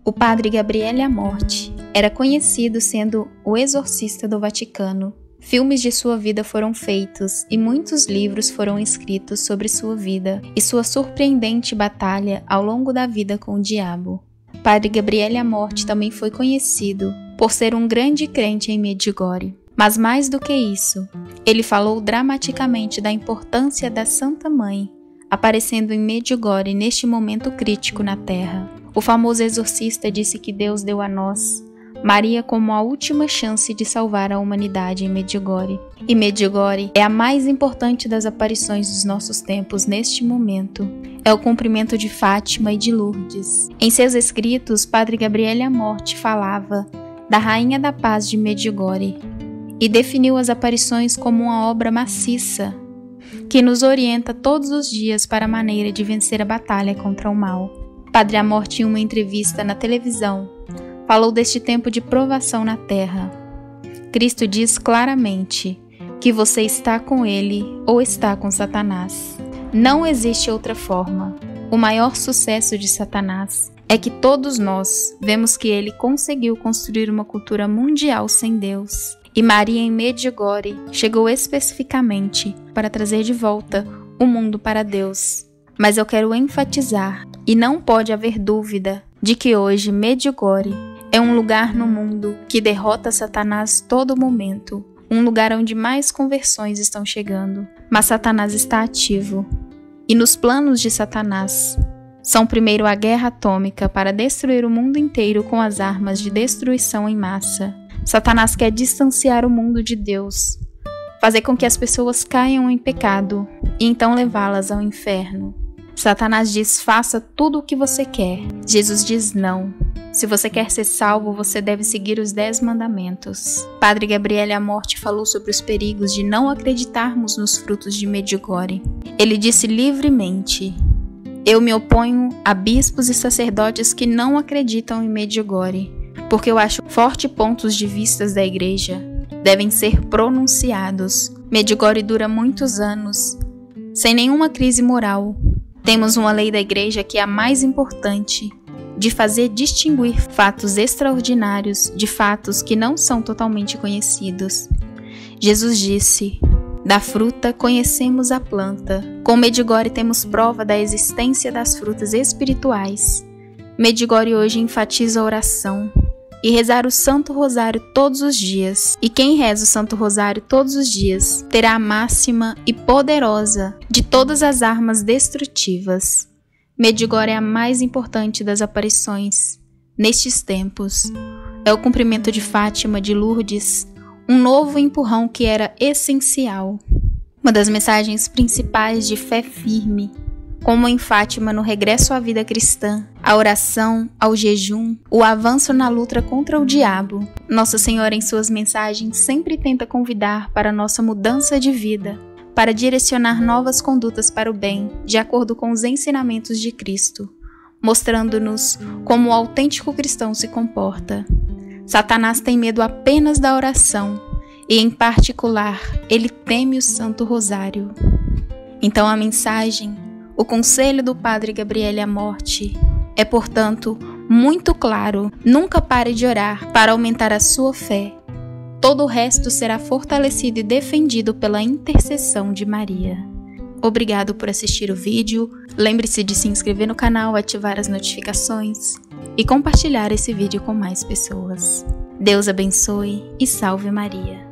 O padre Gabriele Amorth era conhecido sendo o exorcista do Vaticano. Filmes de sua vida foram feitos e muitos livros foram escritos sobre sua vida e sua surpreendente batalha ao longo da vida com o diabo. Padre Gabriele Amorth também foi conhecido por ser um grande crente em Medjugorje. Mas mais do que isso, ele falou dramaticamente da importância da Santa Mãe aparecendo em Medjugorje neste momento crítico na Terra. O famoso exorcista disse que Deus deu a nós Maria como a última chance de salvar a humanidade em Medjugorje. E Medjugorje é a mais importante das aparições dos nossos tempos neste momento. É o cumprimento de Fátima e de Lourdes. Em seus escritos, Padre Gabriele Amorth falava da Rainha da Paz de Medjugorje e definiu as aparições como uma obra maciça que nos orienta todos os dias para a maneira de vencer a batalha contra o mal. Padre Amorth, em uma entrevista na televisão, falou deste tempo de provação na terra. Cristo diz claramente que você está com ele ou está com Satanás. Não existe outra forma. O maior sucesso de Satanás é que todos nós vemos que ele conseguiu construir uma cultura mundial sem Deus. E Maria em Medjugorje chegou especificamente para trazer de volta o mundo para Deus. Mas eu quero enfatizar, e não pode haver dúvida, de que hoje Medjugorje é um lugar no mundo que derrota Satanás todo momento, um lugar onde mais conversões estão chegando, mas Satanás está ativo. E nos planos de Satanás são primeiro a guerra atômica para destruir o mundo inteiro com as armas de destruição em massa. Satanás quer distanciar o mundo de Deus, fazer com que as pessoas caiam em pecado e então levá-las ao inferno. Satanás diz: faça tudo o que você quer. Jesus diz: não. Se você quer ser salvo, você deve seguir os 10 mandamentos. Padre Gabriele Amorth falou sobre os perigos de não acreditarmos nos frutos de Medjugorje. Ele disse livremente: eu me oponho a bispos e sacerdotes que não acreditam em Medjugorje, porque eu acho fortes pontos de vista da igreja devem ser pronunciados. Medjugorje dura muitos anos, sem nenhuma crise moral. Temos uma lei da igreja que é a mais importante, de fazer distinguir fatos extraordinários de fatos que não são totalmente conhecidos. Jesus disse: da fruta conhecemos a planta. Com Medjugorje temos prova da existência das frutas espirituais. Medjugorje hoje enfatiza a oração e rezar o Santo Rosário todos os dias. E quem reza o Santo Rosário todos os dias terá a máxima e poderosa de todas as armas destrutivas. Medjugorje é a mais importante das aparições nestes tempos. É o cumprimento de Fátima, de Lourdes, um novo empurrão que era essencial. Uma das mensagens principais de fé firme, como em Fátima no regresso à vida cristã, a oração, ao jejum, o avanço na luta contra o diabo. Nossa Senhora, em suas mensagens, sempre tenta convidar para nossa mudança de vida, para direcionar novas condutas para o bem, de acordo com os ensinamentos de Cristo, mostrando-nos como o autêntico cristão se comporta. Satanás tem medo apenas da oração, e em particular, ele teme o Santo Rosário. Então a mensagem, o conselho do Padre Gabriele Amorth é, portanto, muito claro: nunca pare de orar para aumentar a sua fé. Todo o resto será fortalecido e defendido pela intercessão de Maria. Obrigado por assistir o vídeo. Lembre-se de se inscrever no canal, ativar as notificações e compartilhar esse vídeo com mais pessoas. Deus abençoe e salve Maria.